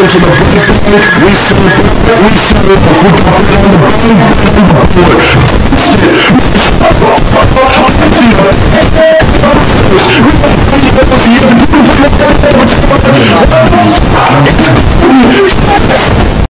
to the break. We set it off. We got it on the board.